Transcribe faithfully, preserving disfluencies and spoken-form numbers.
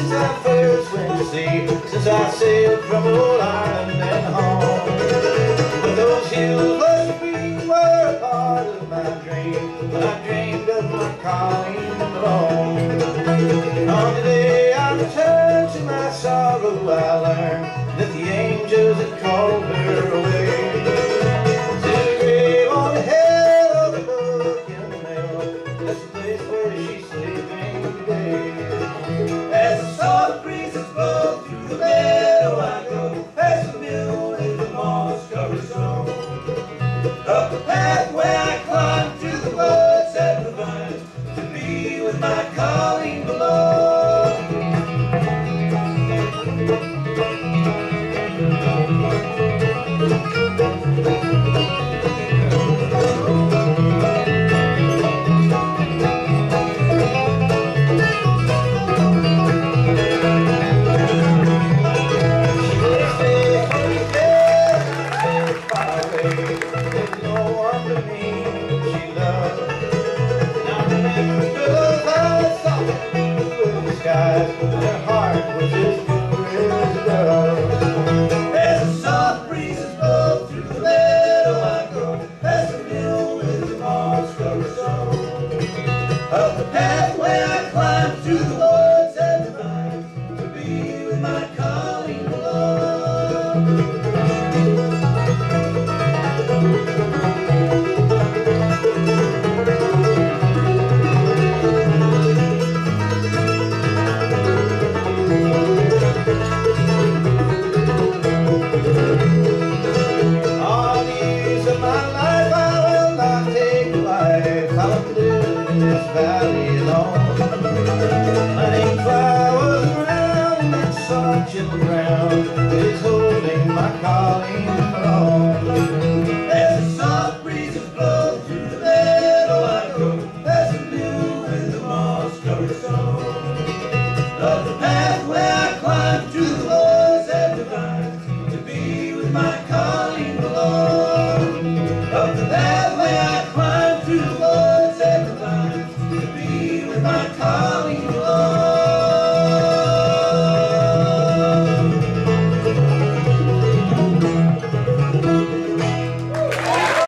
since I first went to sea, since I sailed from old Ireland and home. But those hills must be were a part of my dream, when I dreamed of my calling alone. On the day I returned to my sorrow, I learned that the angels had called her away. To the grave on the head of the book in the mail, that's the place where she's sleeping today. As the soft breezes blow through the meadow, I go past the mill in the moss-covered snow. Up the pathway I climb to the woods and the vines, to be with my calling below. Their heart was as pure as a dove. As the soft breezes blow through the meadow, I go past the mill with the moss-covered snow. Up the pathway I climb to the woods and the vines, to be with my calling below. Valley alone.